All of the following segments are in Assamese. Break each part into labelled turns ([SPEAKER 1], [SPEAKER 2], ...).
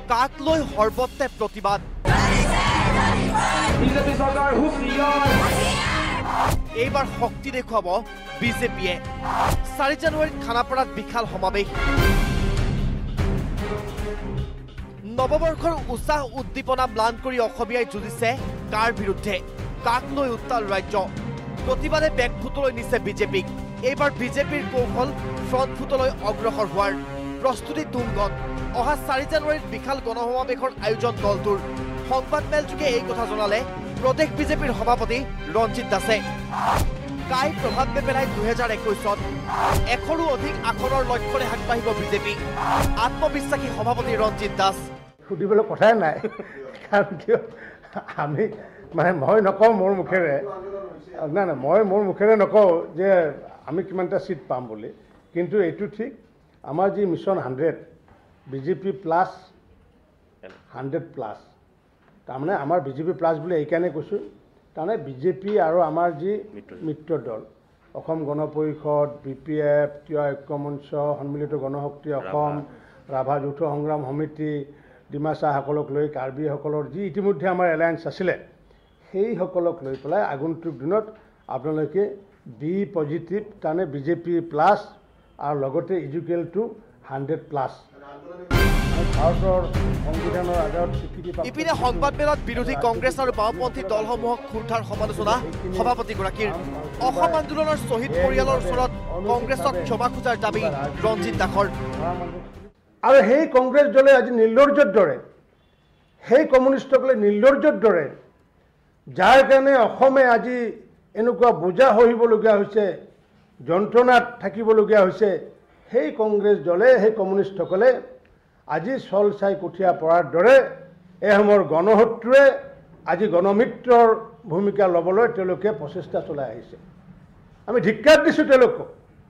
[SPEAKER 1] কাক লৈ সৰ্বত্ৰে প্ৰতিবাদ এইবাৰ শক্তি দেখুৱাব বিজেপিয়ে 4 জানুৱাৰীত খানাপাৰাত বিশাল সমাৱেশ নৱবৰ্ষৰ উৎসাহ উদ্দীপনা ম্লান কৰি অসমীয়াই যুঁজিছে কাৰ বিৰুদ্ধে কাক লৈ উত্তাল ৰাজ্য প্ৰতিবাদে বেকফুটলৈ নিছে বিজেপিক এইবাৰ বিজেপিৰ কৌশল ফ্ৰণ্ট ফুটলৈ অগ্ৰসৰ হোৱাৰ প্ৰস্তুতি তুংগত অহা 4 জানুৱাৰীত বিশাল গণসমাৱেশৰ আয়োজন দলটোৰ সংবাদমেলযোগে এই কথা জনালে প্ৰদেশ বিজেপিৰ সভাপতি ৰঞ্জিত দাসে কাই প্ৰভাৱ নেপেলাই 2021ত 100ৰো অধিক আসনৰ লক্ষ্যৰে আগবাঢ়িব বিজেপি আত্মবিশ্বাসী সভাপতি ৰঞ্জিত দাস
[SPEAKER 2] সুধিবলৈ কথাই নাই কাৰণ কিয় আমি মানে মই নকওঁ মোৰ মুখেৰে নাই নাই মই মোৰ মুখেৰে নকওঁ যে আমি কিমানটা সিট পাম বুলি কিন্তু এইটো ঠিক আমাৰ যি মিছন 100 বিজেপি প্লাছ 100 প্লাছ তাৰমানে আমাৰ বিজেপি প্লাছ বুলি এইকাৰণে কৈছোঁ তাৰমানে বিজেপি আৰু আমাৰ যি মিত্ৰ দল অসম গণ পৰিষদ BPF তিৱা ঐক্যমঞ্চ সন্মিলিত গণশক্তি অসম ৰাভা যৌথ সংগ্ৰাম সমিতি ডিমাচাসকলক লৈ কাৰ্বিসকলৰ যি ইতিমধ্যে আমাৰ এলায়েন্স আছিলে সেইসকলক লৈ পেলাই আগন্তুক দিনত আপোনালোকে বি পজিটিভ তাৰমানে বিজেপি প্লাছ আৰু লগতে ইজুকেল টু 100 প্লাছ ভাৰতৰ সংবিধানৰ আগত স্বীকৃতি
[SPEAKER 1] ইপিনে সংবাদমেলত বিৰোধী কংগ্ৰেছ আৰু বাওঁপন্থী দলসমূহক খুৰধাৰ সমালোচনা সভাপতিগৰাকীৰ অসম আন্দোলনৰ শ্বহীদ পৰিয়ালৰ ওচৰত কংগ্ৰেছক ক্ষমা খোজাৰ দাবী ৰঞ্জিত দাসৰ
[SPEAKER 2] আৰু সেই কংগ্ৰেছ দলে আজি নিৰ্লজ্জৰ দৰে সেই কমিউনিষ্টসকলে নিৰ্লজ্জৰ দৰে যাৰ কাৰণে অসমে আজি এনেকুৱা বোজা সহিবলগীয়া হৈছে যন্ত্ৰণাত থাকিবলগীয়া হৈছে সেই কংগ্ৰেছ দলে সেই কমিউনিষ্টসকলে আজি চল চাই কঠীয়া পৰাৰ দৰে এই সময়ৰ গণশত্ৰুৱে আজি গণমিত্ৰৰ ভূমিকা ল'বলৈ তেওঁলোকে প্ৰচেষ্টা চলাই আহিছে আমি ধিক্কাৰ দিছোঁ তেওঁলোকক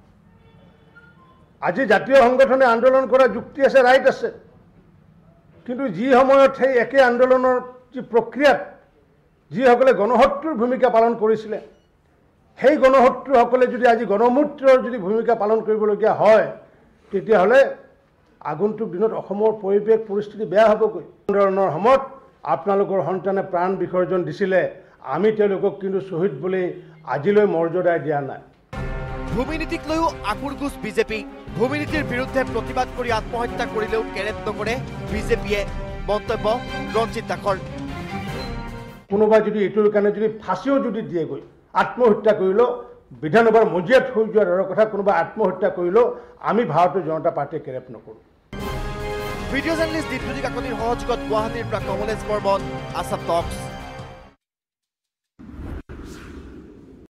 [SPEAKER 2] আজি জাতীয় সংগঠনে আন্দোলন কৰা যুক্তি আছে ৰাইট আছে কিন্তু যি সময়ত সেই একে আন্দোলনৰ যি প্ৰক্ৰিয়াত যিসকলে গণশত্ৰুৰ ভূমিকা পালন কৰিছিলে সেই গণশত্ৰুসকলে যদি আজি গণমূত্ৰৰ যদি ভূমিকা পালন কৰিবলগীয়া হয় তেতিয়াহ'লে আগন্তুক দিনত অসমৰ পৰিৱেশ পৰিস্থিতি বেয়া হ'বগৈ আন্দোলনৰ সময়ত আপোনালোকৰ সন্তানে প্ৰাণ বিসৰ্জন দিছিলে আমি তেওঁলোকক কিন্তু শ্বহীদ বুলি আজিলৈ মৰ্যাদা দিয়া নাই
[SPEAKER 1] ভূমিনীতিক লৈও আকুৰগুজ বিজেপি ভূমিনীতিৰ বিৰুদ্ধে প্ৰতিবাদ কৰি আত্মহত্যা কৰিলেও কেৰেট নকৰে বিজেপিয়ে মন্তব্য ৰঞ্জিত দাসৰ
[SPEAKER 2] কোনোবাই যদি এইটোৰ কাৰণে যদি ফাঁচিও যদি দিয়েগৈ আত্মহত্যা কৰিলেও বিধানসভাৰ মজিয়াত হৈ যোৱাৰ দৰে কথা কোনোবাই আত্মহত্যা কৰিলেও আমি ভাৰতীয় জনতা পাৰ্টীয়ে কেৰেপ নকৰোঁ
[SPEAKER 1] ভিডিঅ' জাৰ্নেলিষ্ট দীপজ্যোতি কাকতিৰ সহযোগত গুৱাহাটীৰ পৰা কমলেশ বৰ্মন আছাম টক্স